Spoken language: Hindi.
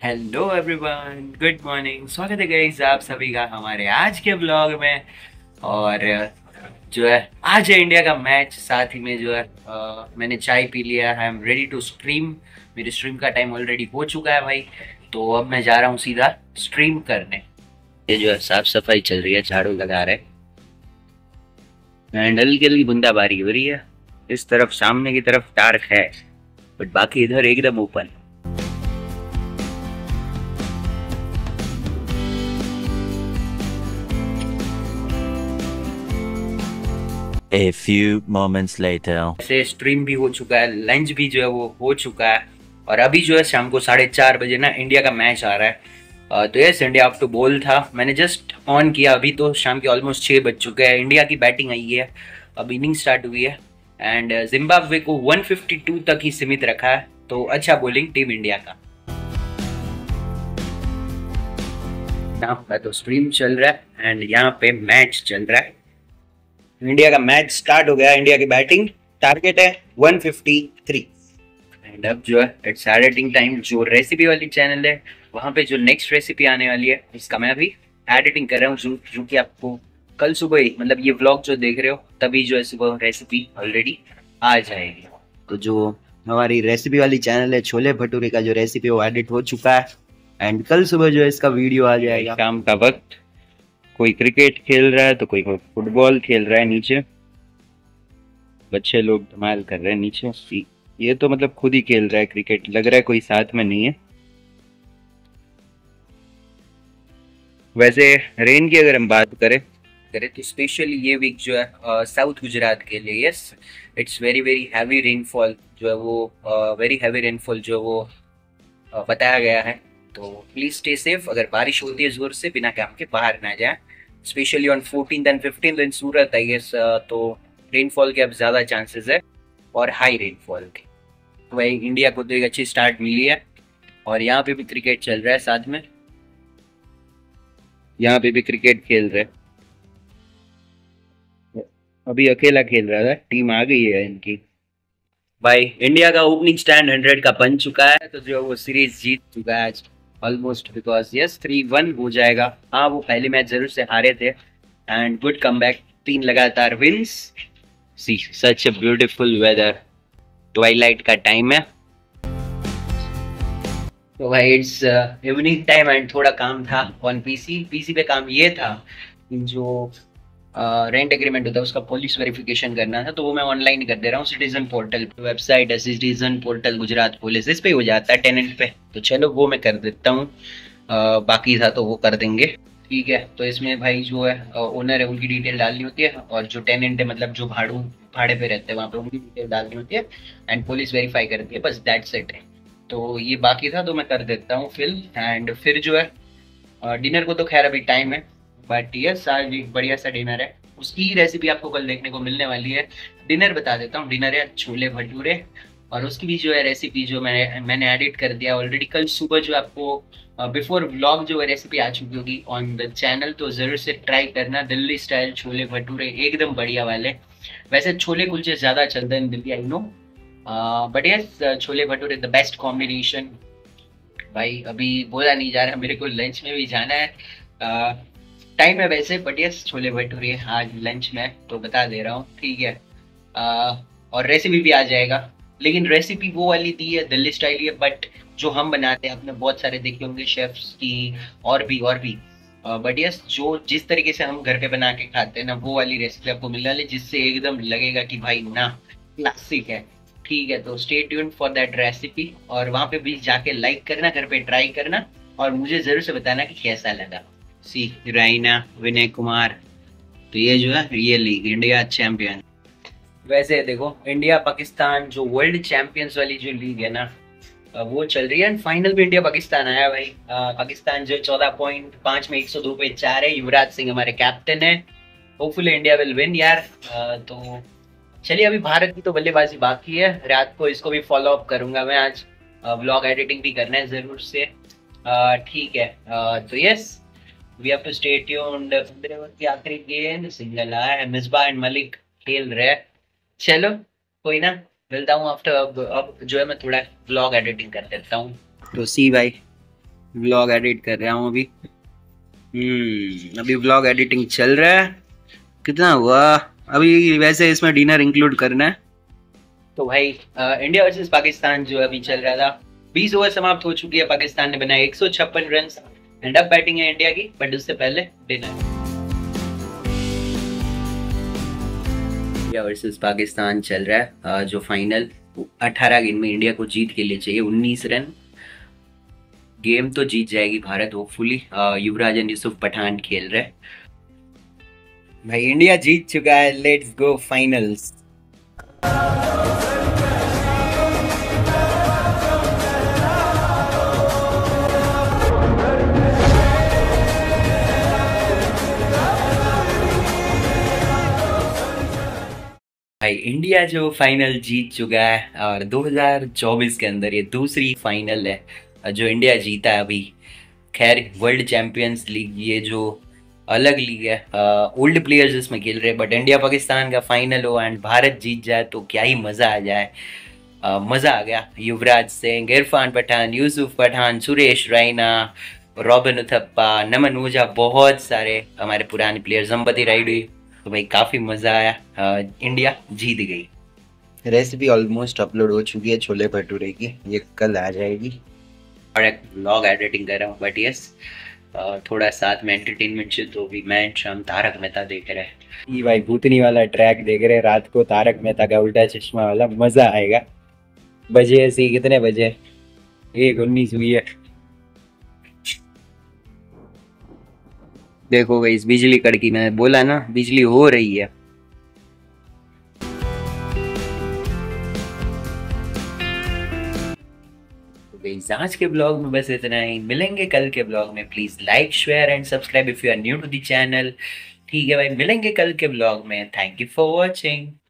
Hello everyone, good morning. स्वागत है गाइस आप सभी का हमारे आज के ब्लॉग में। और जो है आज है इंडिया का मैच। साथ ही में जो है मैंने चाय पी लिया है। I am ready to stream. मेरी स्ट्रीम का टाइम ऑलरेडी हो चुका है भाई। तो अब मैं जा रहा हूँ सीधा स्ट्रीम करने। ये जो है साफ सफाई चल रही है, झाड़ू लगा रहे हैं, हल्की हल्की बूंदाबांदी हो रही है। इस तरफ सामने की तरफ डार्क है, बट बाकी इधर एकदम open. A few moments later. ऐसे स्ट्रीम भी हो चुका है, लंच भी जो है वो हो चुका है। और अभी जो है शाम को 4:30 बजे ना इंडिया का मैच आ रहा है। तो yes, India up to ball था। मैंने जस्ट ऑन किया, अभी तो शाम के ऑलमोस्ट 6 बज चुके हैं। इंडिया की बैटिंग आई है, अब इनिंग स्टार्ट हुई है। एंड जिम्बाब्वे को 152 तक ही सीमित रखा है। तो अच्छा बॉलिंग टीम इंडिया का। यहाँ का तो स्ट्रीम चल रहा है एंड यहाँ पे मैच चल रहा है। इंडिया का मैच स्टार्ट हो गया। इंडिया की बैटिंग टारगेट है 153। एंड अब जो है इट्स एडिटिंग टाइम। जो रेसिपी वाली चैनल है वहाँ पे जो नेक्स्ट रेसिपी आने वाली है उसका मैं अभी एडिटिंग कर रहा हूँ, जो कि आपको कल सुबह ही, मतलब ये व्लॉग जो देख रहे हो तभी जो है सुबह रेसिपी ऑलरेडी आ जाएगी। तो जो हमारी रेसिपी वाली चैनल है छोले भटूरे का जो रेसिपी वो एडिट हो चुका है एंड कल सुबह जो है इसका वीडियो आ जाएगा। शाम का वक्त, कोई क्रिकेट खेल रहा है तो कोई फुटबॉल खेल रहा है। नीचे बच्चे लोग धमाल कर रहे हैं नीचे। ये तो मतलब खुद ही खेल रहा है क्रिकेट, लग रहा है कोई साथ में नहीं है। वैसे रेन की अगर हम बात करें तो स्पेशली ये वीक जो है साउथ गुजरात के लिए, yes, it's very very heavy rainfall जो है वो वेरी हैवी रेनफॉल जो है वो बताया गया है। तो प्लीज स्टे सेफ। अगर बारिश होती है जोर से, बिना काम के बाहर ना जाए। Specially on 14th and 15th in Surat I guess, तो रेनफॉल के अब ज़्यादा चांसेस है और हाई रेनफॉल के। तो भाई इंडिया को तो एक अच्छी स्टार्ट मिली है। और यहाँ पे भी क्रिकेट चल रहा है, साथ में यहाँ पे भी क्रिकेट खेल रहे हैं। अभी अकेला खेल रहा था, टीम आ गई है इनकी। भाई इंडिया का ओपनिंग स्टैंड 100 का बन चुका है। तो जो वो सीरीज जीत चुका है आज ऑलमोस्ट, बिकॉज यस 3-1 हो जाएगा। हाँ, वो पहले मैच जरूर से हारे थे एंड गुड कमबैक, 3 लगातार wins. See such a beautiful weather, twilight का टाइम है। तो भाई इट्स इवनिंग टाइम एंड थोड़ा काम था ऑन पीसी पे। काम ये था कि जो रेंट एग्रीमेंट होता है उसका पुलिस वेरिफिकेशन करना था, तो वो मैं ऑनलाइन ही कर दे रहा हूँ। सिटीजन पोर्टल वेबसाइट है, सिटीजन पोर्टल गुजरात पुलिस, इस पे हो जाता है टेनेंट पे। तो चलो वो मैं कर देता हूँ। बाकी था तो वो कर देंगे, ठीक है। तो इसमें भाई जो है ओनर है उनकी डिटेल डालनी होती है, और जो टेनेंट है मतलब जो भाड़े पे रहते हैं वहाँ पे उनकी डिटेल डालनी होती है एंड पुलिस वेरीफाई करती है, बस दैट्स इट है। तो ये बाकी था तो मैं कर देता हूँ फिल। एंड फिर जो है डिनर को तो खैर अभी टाइम है, बट यस आज एक बढ़िया सा डिनर है। उसकी रेसिपी आपको कल देखने को मिलने वाली है। डिनर बता देता हूँ, डिनर है छोले भटूरे। और उसकी भी जो है रेसिपी जो मैंने एडिट कर दिया ऑलरेडी। कल सुबह जो आपको बिफोर व्लॉग जो है रेसिपी आ चुकी होगी ऑन द चैनल, तो ज़रूर से ट्राई करना। दिल्ली स्टाइल छोले भटूरे एकदम बढ़िया वाले। वैसे छोले कुलचे ज़्यादा चलते हैं Delhi, I know, but yes chole bhature the best combination. भाई अभी बोला नहीं जा रहा, मेरे को लंच में भी जाना है। टाइम है वैसे, बट यस छोले भटूरे आज लंच में तो बता दे रहा हूँ, ठीक है। और रेसिपी भी आ जाएगा, लेकिन रेसिपी वो वाली दी है दिल्ली स्टाइल ही है, बट जो हम बनाते हैं, आपने बहुत सारे देखे होंगे शेफ्स की और भी। बट यस जो जिस तरीके से हम घर पे बना के खाते हैं ना, वो वाली रेसिपी आपको मिलने वाली, जिससे एकदम लगेगा कि भाई ना क्लासिक है, ठीक है। तो stay tuned for that recipe, और वहाँ पे भी जाके लाइक करना, घर पे ट्राई करना, और मुझे जरूर से बताना कि कैसा लगा। सी राइना, विनय कुमार, तो ये जो है ये लीग इंडिया चैंपियन। वैसे देखो इंडिया पाकिस्तान जो वर्ल्ड चैंपियंस वाली जो लीग है ना, वो चल रही है एंड फाइनल में इंडिया पाकिस्तान आया भाई। पाकिस्तान जो 14.5 में 102 पे 4 है। युवराज सिंह हमारे कैप्टन है। होपफुली इंडिया विल विन यार। तो चलिए, अभी भारत की तो बल्लेबाजी बाकी है। रात को इसको भी फॉलो अप करूंगा मैं आज। व्लॉग एडिटिंग भी करना है जरूर से, ठीक है। तो yes we have to stay tuned. 15 over की आखिरी गेंद, सिंगल आया है। मिसबा एंड मलिक खेल रहे हैं। चलो कोई ना, मिलता हूँ आफ्टर। अब जो है मैं थोड़ा व्लॉग एडिटिंग कर देता हूँ। तो सी भाई व्लॉग एडिट कर रहा हूँ अभी। अभी व्लॉग एडिटिंग चल रहा है। कितना हुआ अभी? वैसे इसमें डिनर इंक्लूड करना है। तो भाई इंडिया वर्सेस पाकिस्तान जो अभी चल रहा था, 20 ओवर समाप्त हो चुकी है। पाकिस्तान ने बनाए 156 रन। एंड अब बैटिंग है इंडिया की, बट उससे पहले डिनर। इंडिया वर्सेस पाकिस्तान चल रहा है, जो फाइनल 18 गेंद में इंडिया को जीत के लिए चाहिए 19 रन। गेम तो जीत जाएगी भारत होपफुली। युवराज एंड यूसुफ पठान खेल रहे। भाई इंडिया जीत चुका है, लेट्स गो फाइनल्स। भाई इंडिया जो फाइनल जीत चुका है, और 2024 के अंदर ये दूसरी फाइनल है जो इंडिया जीता है अभी। खैर वर्ल्ड चैंपियंस लीग ये जो अलग लीग है, ओल्ड प्लेयर्स इसमें खेल रहे हैं, बट इंडिया पाकिस्तान का फाइनल हो एंड भारत जीत जाए तो क्या ही मज़ा आ जाए। मज़ा आ गया। युवराज सिंह, इरफान पठान, यूसुफ पठान, सुरेश रैना, रॉबिन उथप्पा, नमन ऊझा, बहुत सारे हमारे पुराने प्लेयर्स, संपत्ति रायडू। तो भाई काफ़ी मज़ा आया। इंडिया जीत गई। रेसिपी ऑलमोस्ट अपलोड हो चुकी है छोले भटूरे की, ये कल आ जाएगी। और एक व्लॉग एडिटिंग कर रहा हूँ, बट यस थोड़ा साथ में एंटरटेनमेंट से। तो भी मैं शाम तारक मेहता देख रहे हैं। ये भाई भूतनी वाला ट्रैक देख रहे हैं रात को, तारक मेहता का उल्टा चश्मा वाला, मज़ा आएगा। बजे ऐसी कितने बजे? 1:19 हुई है। देखो भाई इस बिजली कड़की, मैं बोला ना बिजली हो रही है। आज के ब्लॉग में बस इतना ही। मिलेंगे कल के ब्लॉग में। Please like share and subscribe if you are new to the channel. ठीक है भाई, मिलेंगे कल के ब्लॉग में। Thank you for watching.